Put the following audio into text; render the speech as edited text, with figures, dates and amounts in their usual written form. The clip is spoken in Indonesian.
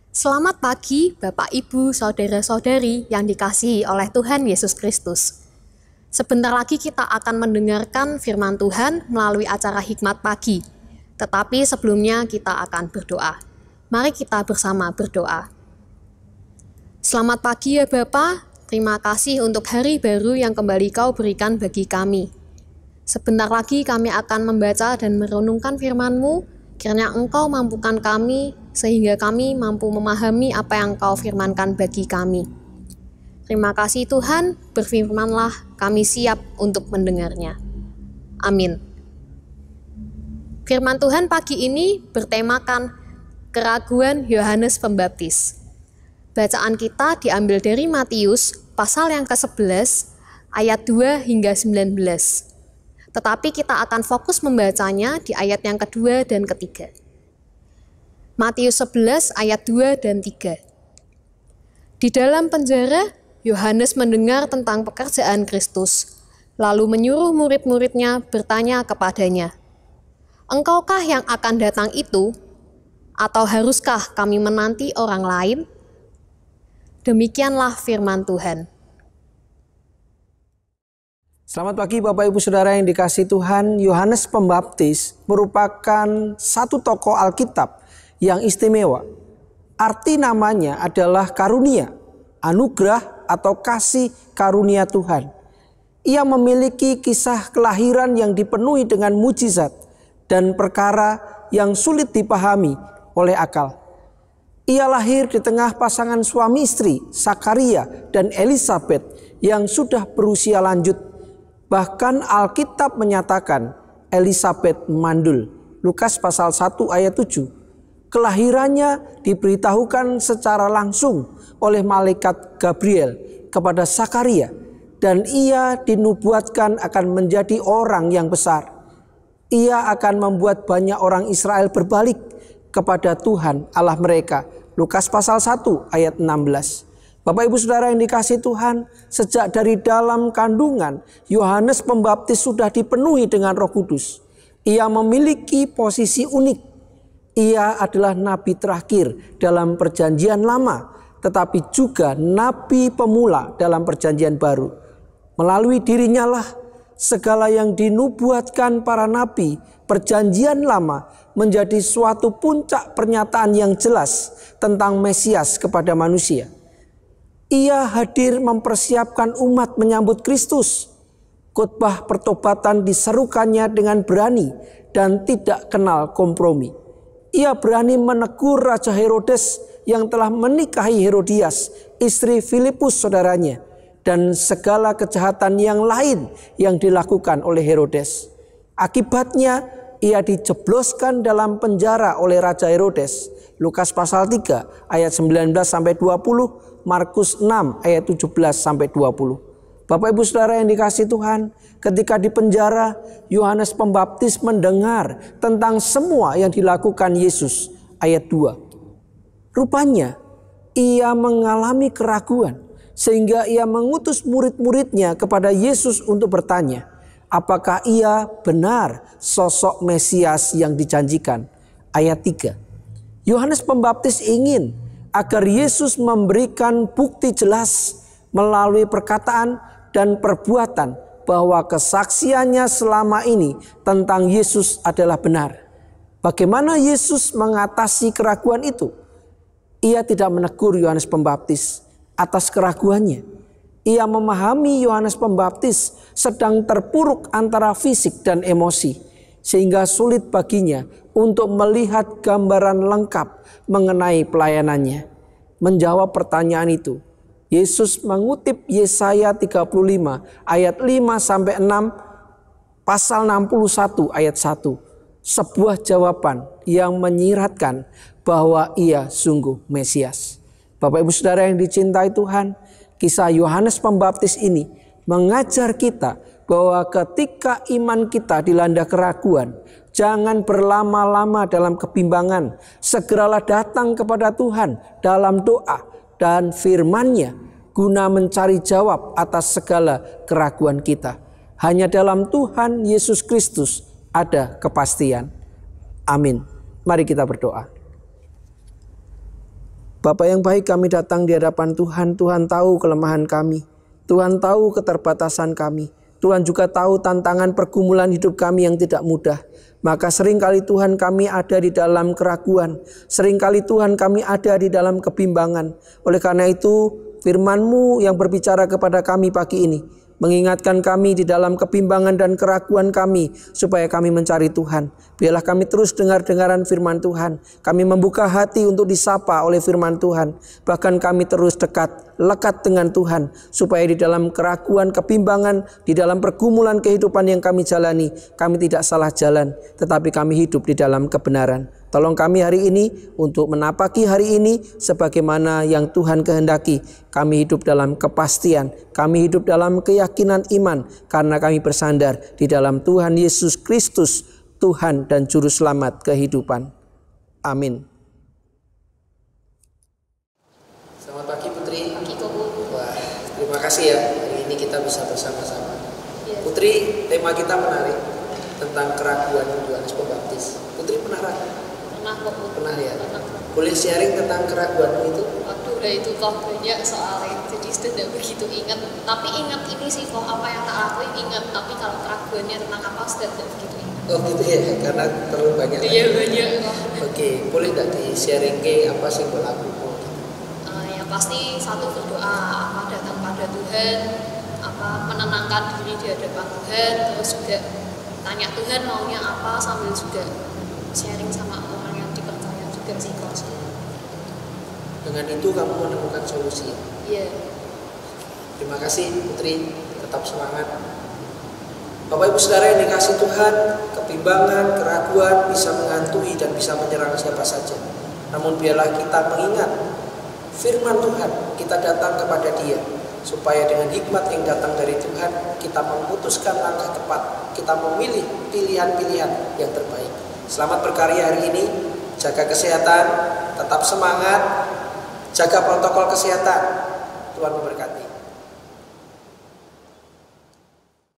Selamat pagi, Bapak, Ibu, saudara-saudari yang dikasihi oleh Tuhan Yesus Kristus. Sebentar lagi kita akan mendengarkan firman Tuhan melalui acara Hikmat Pagi. Tetapi sebelumnya kita akan berdoa. Mari kita bersama berdoa. Selamat pagi ya Bapa, terima kasih untuk hari baru yang kembali Kau berikan bagi kami. Sebentar lagi kami akan membaca dan merenungkan firman-Mu. Kiranya Engkau mampukan kami, sehingga kami mampu memahami apa yang Kau firmankan bagi kami. Terima kasih Tuhan, berfirmanlah, kami siap untuk mendengarnya. Amin. Firman Tuhan pagi ini bertemakan keraguan Yohanes Pembaptis. Bacaan kita diambil dari Matius, pasal yang ke-11, ayat 2 hingga 19. Tetapi kita akan fokus membacanya di ayat yang kedua dan ketiga. Matius 11 ayat 2 dan 3. Di dalam penjara, Yohanes mendengar tentang pekerjaan Kristus, lalu menyuruh murid-muridnya bertanya kepadanya, "Engkaukah yang akan datang itu? Atau haruskah kami menanti orang lain?" Demikianlah firman Tuhan. Selamat pagi Bapak Ibu Saudara yang dikasihi Tuhan. Yohanes Pembaptis merupakan satu tokoh Alkitab yang istimewa. Arti namanya adalah karunia, anugerah atau kasih karunia Tuhan. Ia memiliki kisah kelahiran yang dipenuhi dengan mujizat dan perkara yang sulit dipahami oleh akal. Ia lahir di tengah pasangan suami istri, Zakaria dan Elisabet yang sudah berusia lanjut. Bahkan Alkitab menyatakan Elisabet mandul. Lukas pasal 1 ayat 7. Kelahirannya diberitahukan secara langsung oleh malaikat Gabriel kepada Zakaria, dan ia dinubuatkan akan menjadi orang yang besar. Ia akan membuat banyak orang Israel berbalik kepada Tuhan Allah mereka. Lukas pasal 1 ayat 16. Bapak Ibu Saudara yang dikasihi Tuhan, sejak dari dalam kandungan, Yohanes Pembaptis sudah dipenuhi dengan Roh Kudus. Ia memiliki posisi unik. Ia adalah nabi terakhir dalam Perjanjian Lama, tetapi juga nabi pemula dalam Perjanjian Baru. Melalui dirinya lah segala yang dinubuatkan para nabi Perjanjian Lama menjadi suatu puncak pernyataan yang jelas tentang Mesias kepada manusia. Ia hadir mempersiapkan umat menyambut Kristus. Khotbah pertobatan diserukannya dengan berani dan tidak kenal kompromi. Ia berani menegur Raja Herodes yang telah menikahi Herodias, istri Filipus saudaranya, dan segala kejahatan yang lain yang dilakukan oleh Herodes. Akibatnya ia dijebloskan dalam penjara oleh Raja Herodes. Lukas pasal 3 ayat 19 sampai 20. Markus 6 ayat 17 sampai 20. Bapak Ibu Saudara yang dikasihi Tuhan, ketika di penjara, Yohanes Pembaptis mendengar tentang semua yang dilakukan Yesus. Ayat 2. Rupanya ia mengalami keraguan sehingga ia mengutus murid-muridnya kepada Yesus untuk bertanya, apakah ia benar sosok Mesias yang dijanjikan. Ayat 3. Yohanes Pembaptis ingin agar Yesus memberikan bukti jelas melalui perkataan dan perbuatan bahwa kesaksiannya selama ini tentang Yesus adalah benar. Bagaimana Yesus mengatasi keraguan itu? Ia tidak menegur Yohanes Pembaptis atas keraguannya. Ia memahami Yohanes Pembaptis sedang terpuruk antara fisik dan emosi, sehingga sulit baginya untuk melihat gambaran lengkap mengenai pelayanannya. Menjawab pertanyaan itu, Yesus mengutip Yesaya 35 ayat 5 sampai 6, pasal 61 ayat 1. Sebuah jawaban yang menyiratkan bahwa ia sungguh Mesias. Bapak Ibu Saudara yang dicintai Tuhan, kisah Yohanes Pembaptis ini mengajar kita bahwa ketika iman kita dilanda keraguan, jangan berlama-lama dalam kebimbangan. Segeralah datang kepada Tuhan dalam doa dan firman-Nya guna mencari jawab atas segala keraguan kita. Hanya dalam Tuhan Yesus Kristus ada kepastian. Amin. Mari kita berdoa. Bapa yang baik, kami datang di hadapan Tuhan. Tuhan tahu kelemahan kami. Tuhan tahu keterbatasan kami. Tuhan juga tahu tantangan pergumulan hidup kami yang tidak mudah. Maka seringkali Tuhan kami ada di dalam keraguan. Seringkali Tuhan kami ada di dalam kebimbangan. Oleh karena itu firman-Mu yang berbicara kepada kami pagi ini mengingatkan kami di dalam kebimbangan dan keraguan kami supaya kami mencari Tuhan. Biarlah kami terus dengar-dengaran firman Tuhan. Kami membuka hati untuk disapa oleh firman Tuhan. Bahkan kami terus lekat dengan Tuhan supaya di dalam keraguan, kebimbangan, di dalam pergumulan kehidupan yang kami jalani, kami tidak salah jalan, tetapi kami hidup di dalam kebenaran. Tolong kami hari ini untuk menapaki hari ini sebagaimana yang Tuhan kehendaki. Kami hidup dalam kepastian, kami hidup dalam keyakinan iman karena kami bersandar di dalam Tuhan Yesus Kristus, Tuhan dan Juru Selamat kehidupan. Amin. Selamat pagi Putri. Pagi Koko. Wah, terima kasih ya hari ini kita bisa bersama-sama. Putri, tema kita menarik tentang keraguan Yohanes Pembaptis. Putri pernah ragu? Pernah ya? Boleh sharing tentang keraguanmu itu? Waduh, udah itu kok banyak soalnya, jadi sudah tidak begitu ingat. Tapi ingat ini sih kok, apa yang tak lakuin ingat. Tapi kalau keraguannya tentang apa sudah tidak begitu ingat. Oh gitu ya, karena terlalu banyak. Iya banyak kok. Oke, boleh nggak di sharing ke apa sih berlaku? Yang pasti satu berdoa, apa datang pada Tuhan, apa menenangkan diri di hadapan Tuhan, terus juga tanya Tuhan maunya apa sambil juga sharing sama orang yang dipercaya juga sih kok. Dengan itu kamu menemukan solusi. Iya. Terima kasih Putri, tetap semangat. Bapak Ibu Saudara yang dikasih Tuhan, kebimbangan, keraguan bisa menghantui dan bisa menyerang siapa saja. Namun biarlah kita mengingat firman Tuhan, kita datang kepada Dia supaya dengan hikmat yang datang dari Tuhan kita memutuskan langkah tepat, kita memilih pilihan-pilihan yang terbaik. Selamat berkarya hari ini, jaga kesehatan, tetap semangat, jaga protokol kesehatan. Tuhan memberkati.